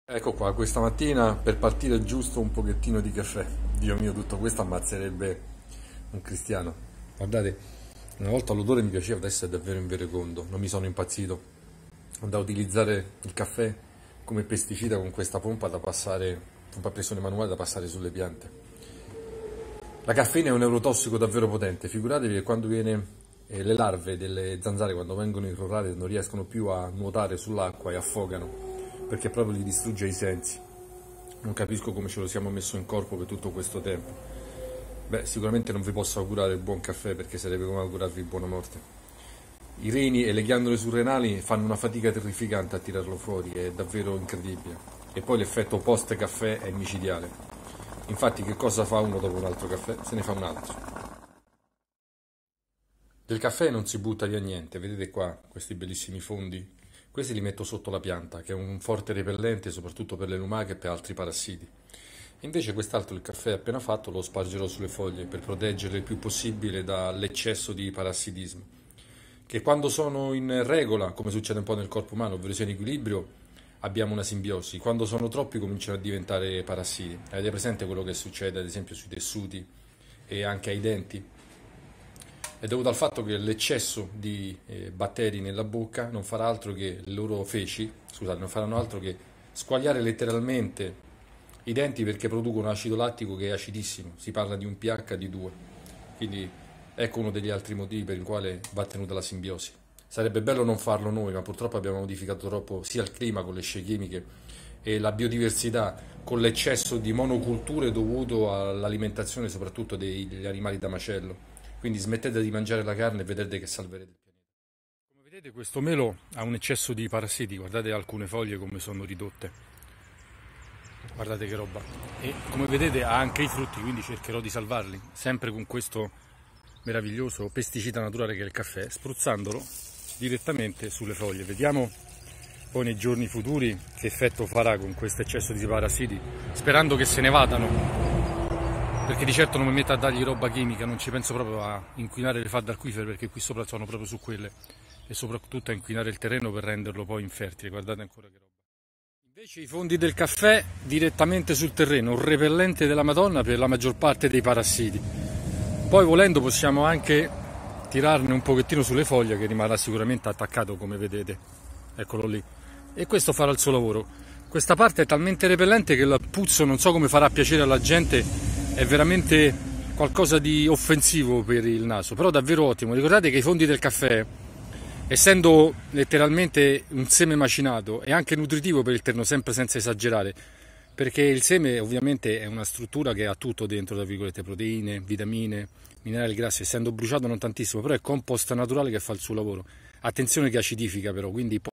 Ecco qua, questa mattina per partire giusto un pochettino di caffè. Dio mio, tutto questo ammazzerebbe un cristiano. Guardate, una volta l'odore mi piaceva, adesso è davvero inverecondo, non mi sono impazzito. Da utilizzare il caffè come pesticida con questa pompa da passare, pompa a pressione manuale da passare sulle piante. La caffeina è un neurotossico davvero potente, figuratevi che quando le larve delle zanzare quando vengono irrorate non riescono più a nuotare sull'acqua e affogano perché proprio li distrugge i sensi. Non capisco come ce lo siamo messo in corpo per tutto questo tempo. Beh, sicuramente non vi posso augurare il buon caffè perché sarebbe come augurarvi buona morte. I reni e le ghiandole surrenali fanno una fatica terrificante a tirarlo fuori, è davvero incredibile. E poi l'effetto post caffè è micidiale. Infatti che cosa fa uno dopo un altro caffè? Se ne fa un altro. Del caffè non si butta via niente, vedete qua questi bellissimi fondi? Questi li metto sotto la pianta, che è un forte repellente soprattutto per le lumache e per altri parassiti. Invece quest'altro, il caffè appena fatto, lo spargerò sulle foglie per proteggerle il più possibile dall'eccesso di parassitismo. Che quando sono in regola, come succede un po' nel corpo umano, ovvero sia in equilibrio, abbiamo una simbiosi. Quando sono troppi cominciano a diventare parassiti. Avete presente quello che succede ad esempio sui tessuti e anche ai denti? È dovuto al fatto che l'eccesso di batteri nella bocca non farà altro che le loro feci, scusate, non faranno altro che squagliare letteralmente i denti perché producono acido lattico che è acidissimo, si parla di un pH di 2, quindi ecco uno degli altri motivi per il quale va tenuta la simbiosi. Sarebbe bello non farlo noi, ma purtroppo abbiamo modificato troppo sia il clima con le scie chimiche e la biodiversità con l'eccesso di monoculture dovuto all'alimentazione soprattutto degli animali da macello. Quindi smettete di mangiare la carne e vedrete che salverete il pianeta. Come vedete questo melo ha un eccesso di parassiti, guardate alcune foglie come sono ridotte, guardate che roba. E come vedete ha anche i frutti, quindi cercherò di salvarli, sempre con questo meraviglioso pesticida naturale che è il caffè, spruzzandolo direttamente sulle foglie. Vediamo poi nei giorni futuri che effetto farà con questo eccesso di parassiti, sperando che se ne vadano. Perché di certo non mi metto a dargli roba chimica, non ci penso proprio a inquinare le falde acquifere perché qui sopra sono proprio su quelle e soprattutto a inquinare il terreno per renderlo poi infertile, guardate ancora che roba. Invece i fondi del caffè direttamente sul terreno, un repellente della Madonna per la maggior parte dei parassiti. Poi volendo possiamo anche tirarne un pochettino sulle foglie che rimarrà sicuramente attaccato come vedete, eccolo lì. E questo farà il suo lavoro. Questa parte è talmente repellente che il puzzo non so come farà piacere alla gente, è veramente qualcosa di offensivo per il naso, però davvero ottimo. Ricordate che i fondi del caffè, essendo letteralmente un seme macinato, è anche nutritivo per il terreno, sempre senza esagerare, perché il seme ovviamente è una struttura che ha tutto dentro, tra virgolette, proteine, vitamine, minerali grassi, essendo bruciato non tantissimo, però è compost naturale che fa il suo lavoro. Attenzione che acidifica però, quindi